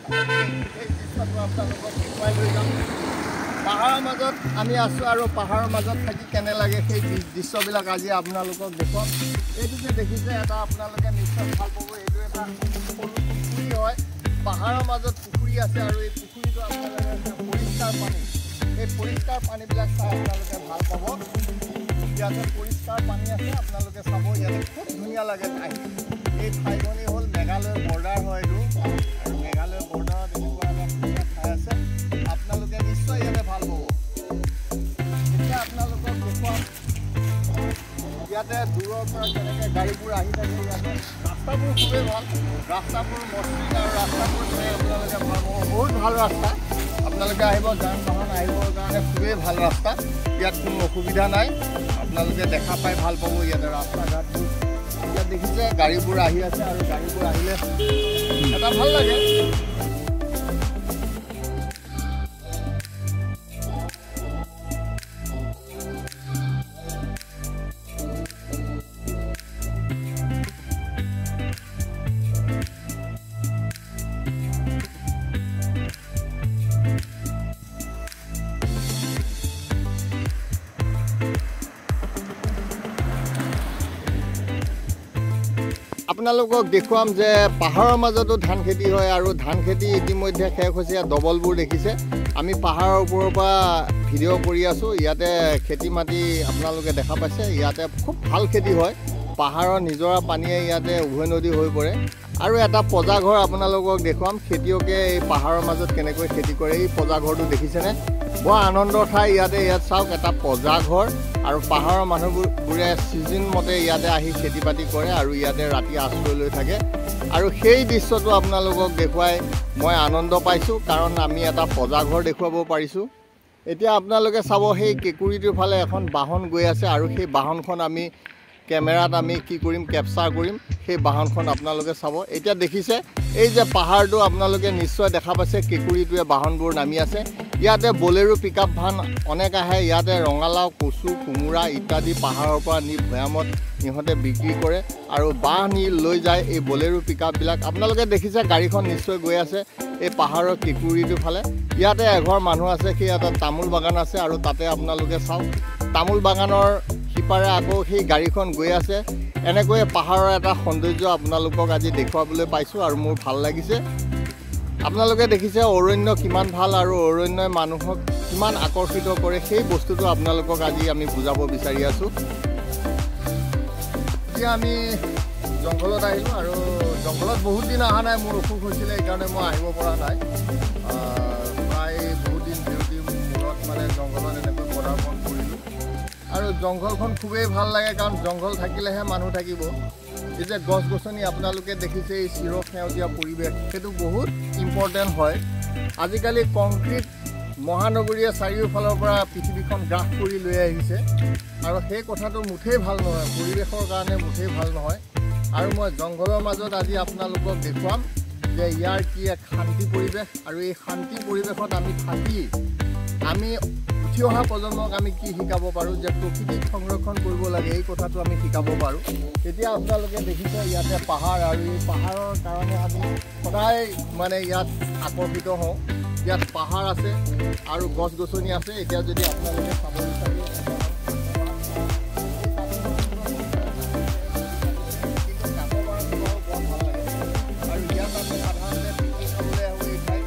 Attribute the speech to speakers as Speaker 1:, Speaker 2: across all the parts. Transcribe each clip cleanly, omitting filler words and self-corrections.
Speaker 1: পাহাৰৰ মাজত আমি আছোঁ আৰু পাহাৰৰ মাজত থাকি কেনে লাগে সেই দৃশ্যবিলাক আজি আপোনালোকক দেখুৱাম। এইটো যে দেখিছে এটা আপোনালোকে নিশ্চয় ভাল পাব। এইটো এটা সৰু পুখুৰী হয়, পাহাৰৰ মাজত পুখুৰী আছে আৰু এই পুখুৰীটো আপোনালোকে পৰিষ্কাৰ পানী, এই পৰিষ্কাৰ পানীবিলাক চাই আপোনালোকে ভাল পাব। ইয়াতে পৰিষ্কাৰ পানী আছে, আপোনালোকে চাব। ইয়াতে খুব ধুনীয়া লাগে ঠাই। এই ঠাইখনেই হ'ল মেঘালয়ৰ বৰ্ডাৰ হয় এইটো, আৰু মেঘালয়ৰ বৰ্ডাৰত এনেকুৱা এটা ধুনীয়া ঠাই আছে, আপোনালোকে নিশ্চয় ইয়াতে ভাল পাব। এতিয়া আপোনালোকক দেখুৱাম ইয়াতে দূৰৰ পৰা কেনেকৈ গাড়ীবোৰ আহি থাকে। ইয়াতে ৰাস্তাবোৰ খুবেই ভাল, ৰাস্তাবোৰ মসৃণ আৰু ৰাস্তাবোৰ চাই আপোনালোকে ভাল পাব। বহুত ভাল ৰাস্তা, আপোনালোকে আহিব, যান বাহন আহিবৰ কাৰণে খুবেই ভাল ৰাস্তা। ইয়াত কোনো অসুবিধা নাই, আপোনালোকে দেখা পাই ভাল পাব। ইয়াতে ৰাস্তা ঘাটবোৰ ইয়াত দেখিছে গাড়ীবোৰ আহি আছে, আৰু গাড়ীবোৰ আহিলে এটা ভাল লাগে। আপোনালোকক দেখুৱাম যে পাহাৰৰ মাজতো ধান খেতি হয়, আৰু ধান খেতি ইতিমধ্যে শেষ হৈছে। ইয়াত ডবলবোৰ দেখিছে। আমি পাহাৰৰ ওপৰৰ পৰা ভিডিঅ' কৰি আছোঁ। ইয়াতে খেতি মাটি আপোনালোকে দেখা পাইছে। ইয়াতে খুব ভাল খেতি হয়, পাহাৰৰ নিজৰা পানীয়ে ইয়াতে উভৈনদী হৈ পৰে। আৰু এটা পজাঘৰ আপোনালোকক দেখুৱাম। খেতিয়কে এই পাহাৰৰ মাজত কেনেকৈ খেতি কৰে। এই পজাঘৰটো দেখিছেনে? বৰ আনন্দৰ ঠাই ইয়াতে। ইয়াত চাওক, এটা পজাঘৰ, আৰু পাহাৰৰ মানুহবোৰে ছিজন মতে ইয়াতে আহি খেতি বাতি কৰে আৰু ইয়াতে ৰাতি আশ্ৰয় লৈ থাকে। আৰু সেই দৃশ্যটো আপোনালোকক দেখুৱাই মই আনন্দ পাইছোঁ, কাৰণ আমি এটা পজাঘৰ দেখুৱাব পাৰিছোঁ। এতিয়া আপোনালোকে চাব, সেই কেঁকুৰিটোৰ ফালে এখন বাহন গৈ আছে, আৰু সেই বাহনখন আমি কেমেৰাত আমি কি কৰিম, কেপচাৰ কৰিম। সেই বাহনখন আপোনালোকে চাব। এতিয়া দেখিছে এই যে পাহাৰটো আপোনালোকে নিশ্চয় দেখা পাইছে, কেঁকুৰিটোৱে বাহনবোৰ নামি আছে। ইয়াতে বলেৰো পিকআপ ভান অনেক আহে। ইয়াতে ৰঙালাও, কচু, কোমোৰা ইত্যাদি পাহাৰৰ পৰা নি ভৈয়ামত ইহঁতে বিক্ৰী কৰে, আৰু বাঁহ নি লৈ যায় এই বলেৰো পিকআপবিলাক। আপোনালোকে দেখিছে গাড়ীখন নিশ্চয় গৈ আছে এই পাহাৰৰ কেঁকুৰিটোৰ ফালে। ইয়াতে এঘৰ মানুহ আছে, সেই এটা তামোল বাগান আছে, আৰু তাতে আপোনালোকে চাওক, তামোল বাগানৰ সিপাৰে আকৌ সেই গাড়ীখন গৈ আছে। এনেকৈয়ে পাহাৰৰ এটা সৌন্দৰ্য আপোনালোকক আজি দেখুৱাবলৈ পাইছোঁ, আৰু মোৰ ভাল লাগিছে। আপোনালোকে দেখিছে অৰণ্য কিমান ভাল, আৰু অৰণ্যই মানুহক কিমান আকৰ্ষিত কৰে, সেই বস্তুটো আপোনালোকক আজি আমি বুজাব বিচাৰি আছোঁ। এতিয়া আমি জংঘলত আহিলোঁ, আৰু জংঘলত বহুত দিন অহা নাই। মোৰ অসুখ হৈছিলে, সেইকাৰণে মই আহিব পৰা নাই। প্ৰায় বহুত দিন বিৰতিৰ মূৰত মানে জংঘলত এনেকৈ পদাৰ্পণ কৰিলোঁ। আৰু জংঘলখন খুবেই ভাল লাগে, কাৰণ জংঘল থাকিলেহে মানুহ থাকিব। এই যে গছ গছনি আপোনালোকে দেখিছে, এই চিৰ সেউজীয়া পৰিৱেশ, সেইটো বহুত ইম্পৰ্টেণ্ট হয়। আজিকালি কংক্ৰিট মহানগৰীয়ে চাৰিওফালৰ পৰা পৃথিৱীখন গ্ৰাস কৰি লৈ আহিছে, আৰু সেই কথাটো মুঠেই ভাল নহয়, পৰিৱেশৰ কাৰণে মুঠেই ভাল নহয়। আৰু মই জংঘলৰ মাজত আজি আপোনালোকক দেখুৱাম যে ইয়াৰ কি এক শান্তি পৰিৱেশ, আৰু এই শান্তি পৰিৱেশত আমি থাকি আমি উঠি অহা প্ৰজন্মক আমি কি শিকাব পাৰোঁ, যে প্ৰকৃতিক সংৰক্ষণ কৰিব লাগে, এই কথাটো আমি শিকাব পাৰোঁ। এতিয়া আপোনালোকে দেখিছে ইয়াতে পাহাৰ, আৰু এই পাহাৰৰ কাৰণে আমি সদায় মানে ইয়াত আকৰ্ষিত হওঁ। ইয়াত পাহাৰ আছে আৰু গছ গছনি আছে। এতিয়া যদি আপোনালোকে চাব বিচাৰে, আৰু ইয়াত আমি সাধাৰণতে পিকনিক খাবলৈ আহোঁ। এই ঠাইত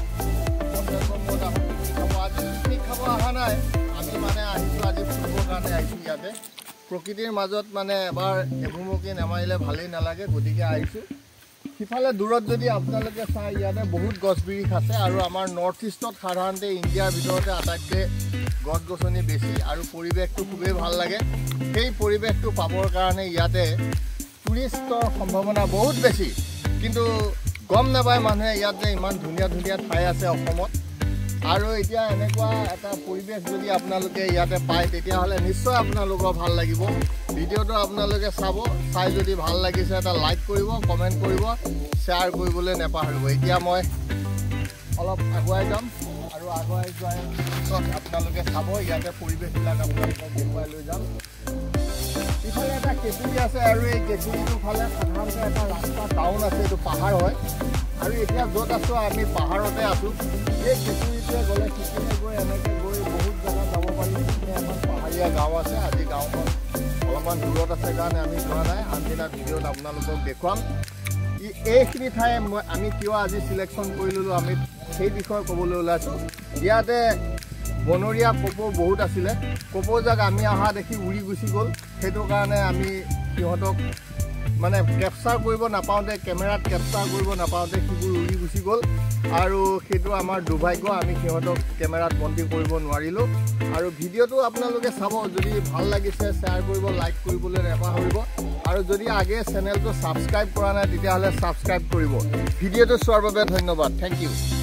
Speaker 1: আজি পিকনিক খাব অহা নাই, আমি মানে আহিছোঁ আজি ফুৰিবৰ কাৰণে আহিছোঁ। ইয়াতে প্ৰকৃতিৰ মাজত মানে এবাৰ এভুমুকি নামাৰিলে ভালেই নালাগে, গতিকে আহিছোঁ। সিফালে দূৰত যদি আপোনালোকে চাই, ইয়াতে বহুত গছ বিৰিখ আছে, আৰু আমাৰ নৰ্থ ইষ্টত সাধাৰণতে ইণ্ডিয়াৰ ভিতৰতে আটাইতকৈ গছ গছনি বেছি, আৰু পৰিৱেশটো খুবেই ভাল লাগে। সেই পৰিৱেশটো পাবৰ কাৰণে ইয়াতে টুৰিষ্টৰ সম্ভাৱনা বহুত বেছি, কিন্তু গম নাপায় মানুহে ইয়াত যে ইমান ধুনীয়া ধুনীয়া ঠাই আছে অসমত। আৰু এতিয়া এনেকুৱা এটা পৰিৱেশ যদি আপোনালোকে ইয়াতে পায়, তেতিয়াহ'লে নিশ্চয় আপোনালোকৰ ভাল লাগিব। ভিডিঅ'টো আপোনালোকে চাব, চাই যদি ভাল লাগিছে এটা লাইক কৰিব, কমেণ্ট কৰিব, শ্বেয়াৰ কৰিবলৈ নেপাহৰিব। এতিয়া মই অলপ আগুৱাই যাম, আৰু আগুৱাই যোৱাৰ পিছত আপোনালোকে চাব, ইয়াতে পৰিৱেশবিলাক আপোনালোকক দেখুৱাই লৈ যাম। ইফালে এটা কেঁকুৰি আছে আৰু এই কেঁকুৰিটোৰ ফালে সাধাৰণতে এটা ৰাস্তা টাউন আছে, এইটো পাহাৰ হয়। আৰু এতিয়া য'ত আছোঁ আমি পাহাৰতে আছোঁ। এই কেঁকুৰিটোৱে গ'লে সিপিনে গৈ এনেকৈ গৈ বহুত জেগাত যাব পাৰি। সিপিনে এখন পাহাৰীয়া গাঁও আছে। আজি গাঁওখন অলপমান দূৰত আছে কাৰণে আমি যোৱা নাই, আনদিনা ভিডিঅ'ত আপোনালোকক দেখুৱাম। এইখিনি ঠাই আমি কিয় আজি চিলেকশ্যন কৰি ল'লোঁ আমি সেই বিষয়ে ক'বলৈ ওলাইছোঁ। ইয়াতে বনৰীয়া কপৌ বহুত আছিলে। কপৌজাক আমি অহা দেখি উৰি গুচি গ'ল, সেইটো কাৰণে আমি সিহঁতক মানে কেপচাৰ কৰিব নাপাওঁতে, কেমেৰাত কেপচাৰ কৰিব নাপাওঁতে সিবোৰ উৰি গুচি গ'ল আৰু সেইটো আমাৰ দুৰ্ভাগ্য। আমি সিহঁতক কেমেৰাত বন্দী কৰিব নোৱাৰিলোঁ। আৰু ভিডিঅ'টো আপোনালোকে চাব, যদি ভাল লাগিছে শ্বেয়াৰ কৰিব, লাইক কৰিবলৈ নাপাহৰিব। আৰু যদি আগে চেনেলটো ছাবস্ক্ৰাইব কৰা নাই তেতিয়াহ'লে ছাবস্ক্ৰাইব কৰিব। ভিডিঅ'টো চোৱাৰ বাবে ধন্যবাদ। Thank U.